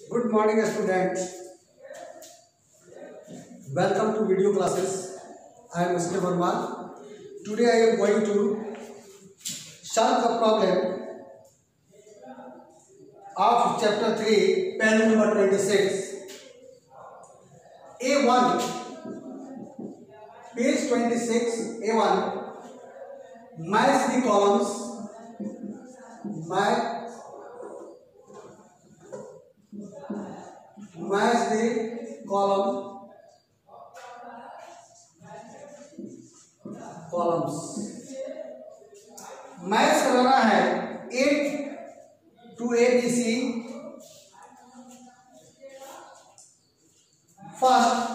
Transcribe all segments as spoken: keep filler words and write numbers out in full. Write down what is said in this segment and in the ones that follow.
Good morning, students. Welcome to video classes. I am Mister Verma. Today I am going to solve the problem of chapter three, page number twenty-six. A one, page twenty-six, A one. Match the columns. Match match the column columns match कराना है eight two A B C first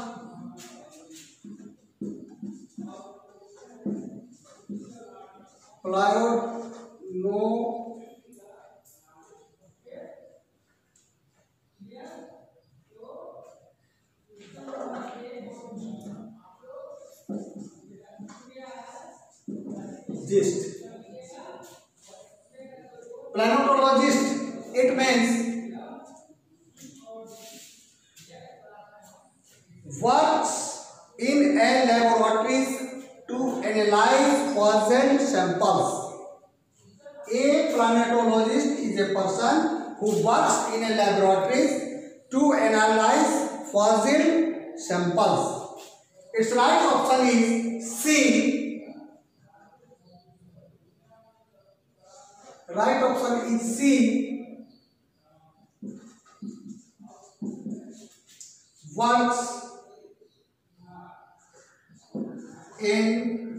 plywood no gist. Planetologist, it means works in a laboratories to analyze fossil samples. A planetologist is a person who works in a laboratories to analyze fossil samples. Its right option is C. Right option is C. Works in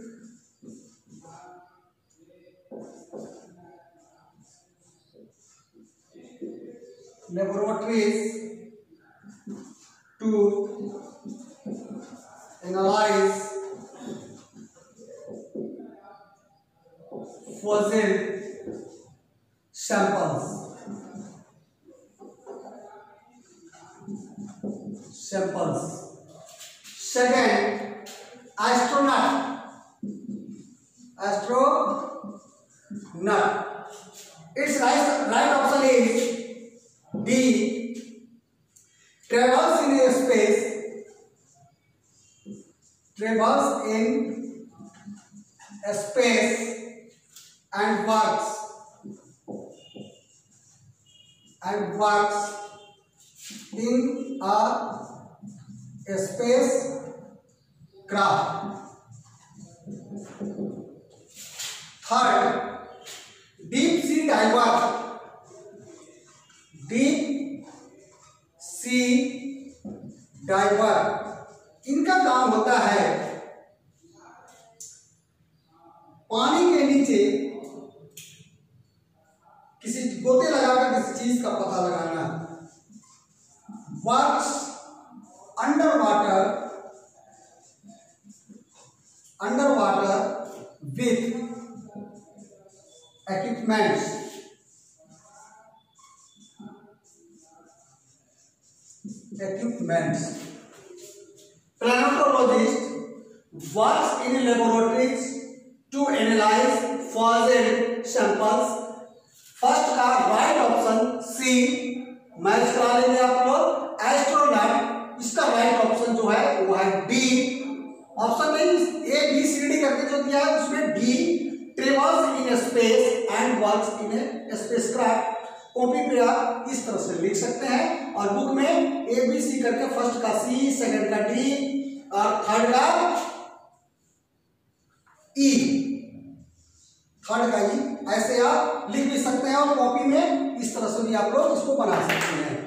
laboratories to analyze fossil samples samples second, astronaut astronaut its right, right option is D. Travels in a space travels in a space and works and works in a, a space craft. Third, deep sea diver. Deep sea diver. इनका काम होता है पानी के नीचे किसी गोते लगाकर किसी चीज का पता लगाना. Works under water under water with equipments equipments Planetologist works in laboratories to analyze fossil samples. First का राइट ऑप्शन सी. मैच करा लेंगे आप लोग. एस्ट्रोनॉट, इसका राइट ऑप्शन जो है वो है डी. ऑप्शन नहीं, ए बी सी डी करके जो दिया है उसमें D. Travels in space and works in a spacecraft. Copy पे आप इस तरह से लिख सकते हैं और बुक में ए बी सी करके फर्स्ट का सी, सेकंड का डी और थर्ड का ई. थर्ड का ही ऐसे आप लिख भी सकते हैं और कॉपी में इस तरह से भी आप लोग इसको बना सकते हैं.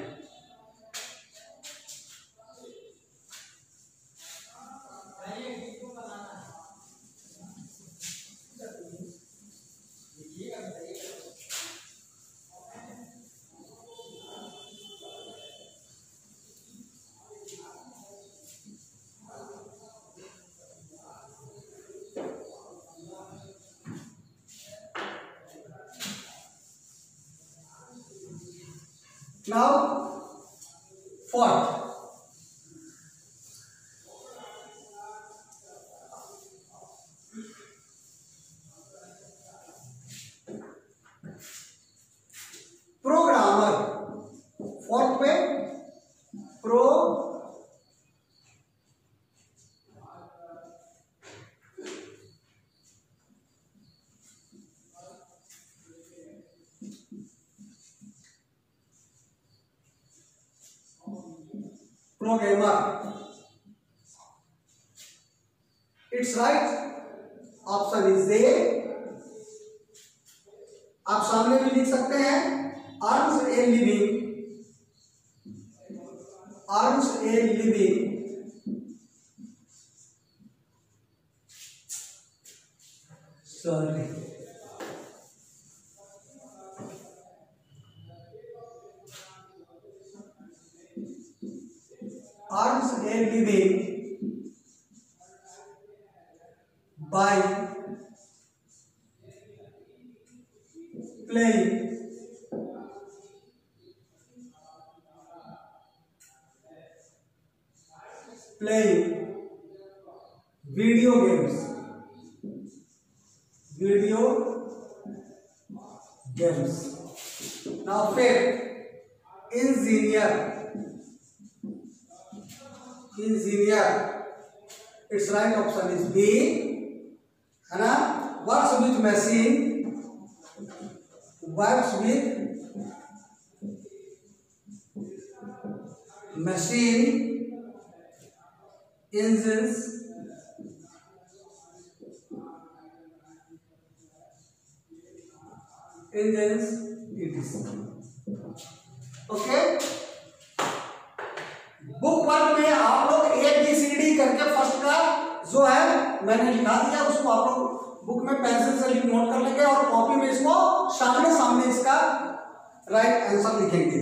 Now, fourth, programmer. Fourth way, programmer. Its right option is A. आप सामने भी लिख सकते हैं earns a living, earns a living sorry earns a living by playing playing video games video games now fifth engineer engineer its right option is B है ना works with machine works with machine engines engines etc. Okay book one में आप लोग A B C D करके first का जो है मैंने लिखा दिया उसको आप लोग बुक में पेंसिल से नोट कर लेंगे और कॉपी में इसको सामने सामने इसका राइट आंसर लिखेंगे।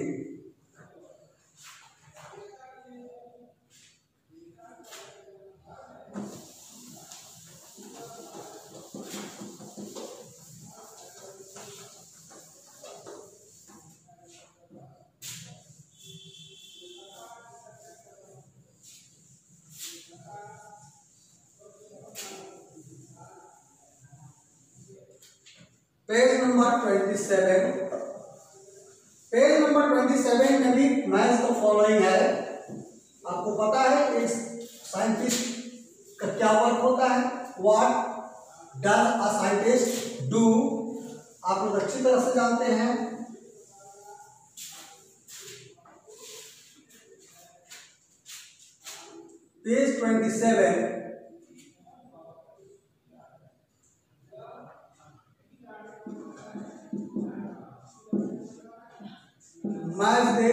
Page number twenty seven page number twenty seven में भी मैच द फॉलोइंग है। आपको पता है इस साइंटिस्ट का क्या वर्क होता है, what does a scientist do, आप लोग अच्छी तरह से जानते हैं। Page twenty seven match the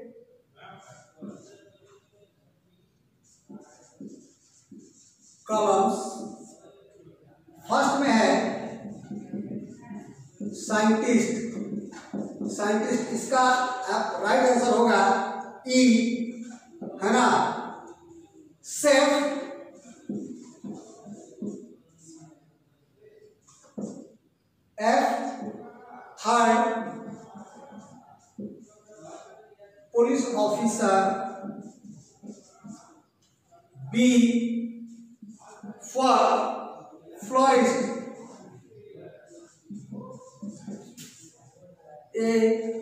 columns. First में है साइंटिस्ट, साइंटिस्ट इसका राइट आंसर होगा ई, है ना। Chef F third police officer, B for florist, A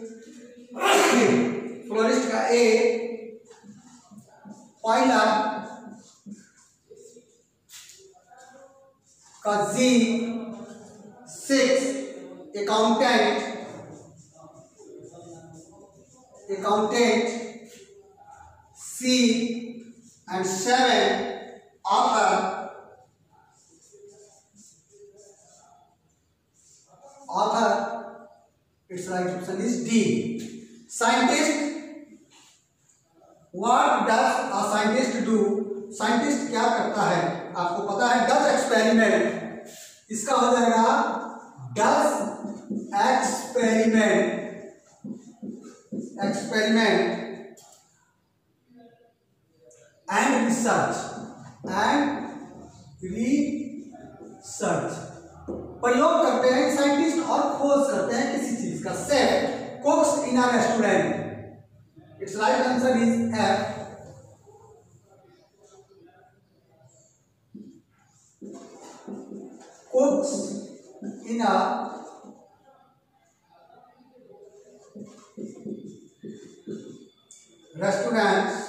florist का ए, पायलट का G, six accountant accountant, C, and seven author, author its right option is D. Scientist, what does a scientist do? Scientist क्या करता है आपको पता है, does experiment, इसका हो जाएगा does experiment, experiment and research and research प्रयोग करते हैं साइंटिस्ट और खोज करते हैं किसी चीज का। Chef cooks in a restaurant, it's right answer is F. Cooks in a restaurants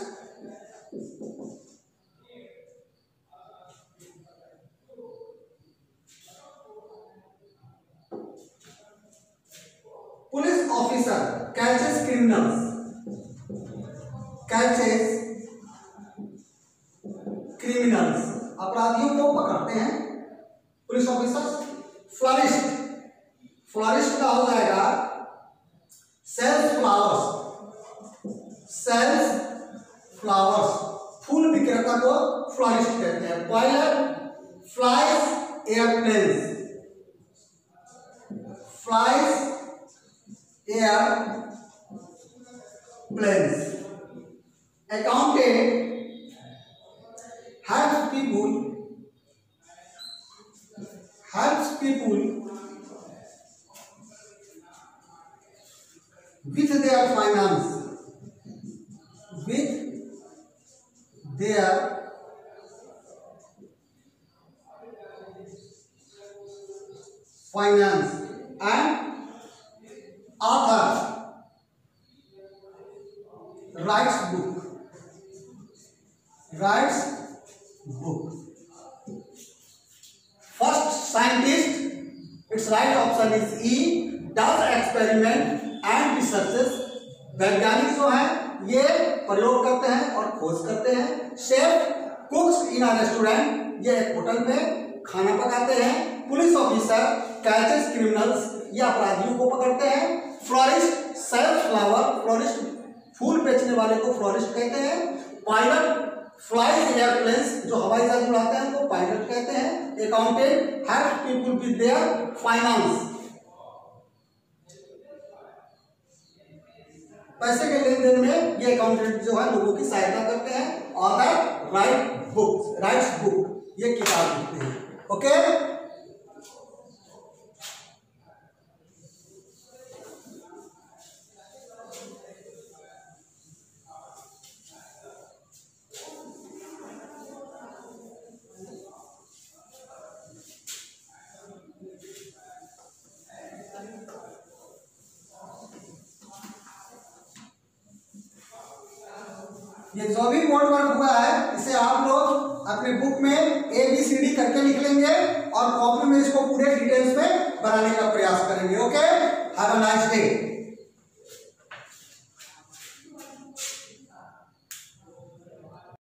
police officer catches criminals, catches अपराधियों को पकड़ते हैं पुलिस ऑफिसर्स। फ्लोरिस्ट, फ्लोरिस्ट का हो जाएगा सेल्स फ्लावर्स, सेल्स फ्लावर्स, फूल विक्रेता को फ्लोरिस्ट कहते हैं। Pilot flies airplanes, flies airplanes. Accountant helps people helps people with their finance, with their finance, and author writes book, writes book. First scientist, its right option is E, does experiment and researches. वैज्ञानिक जो है ये प्रयोग करते हैं और खोज करते हैं। शेफ कुक्स इन अ रेस्टोरेंट, ये एक होटल में खाना पकाते हैं। पुलिस ऑफिसर कैचेस क्रिमिनल्स, ये अपराधियों को पकड़ते हैं। फ्लोरिस्ट सेल्स फ्लावर, फ्लोरिस्ट फूल बेचने वाले को फ्लोरिस्ट कहते हैं। पायलट फ्लाइज एयरप्लेन्स, जो हवाई जहाज उड़ाते हैं उनको पायलट कहते हैं। Accountant help people with their finance, पैसे के लेन देन में ये अकाउंटेंट जो है लोगों की सहायता करते हैं। Author write book, writes book, ये किताब लिखते हैं। ओके, ये जो भी बोर्ड वर्क हुआ है इसे आप लोग अपने बुक में ए बी सी डी करके लिख लेंगे और कॉपी में इसको पूरे डिटेल्स में बनाने का प्रयास करेंगे। Okay, have a nice day.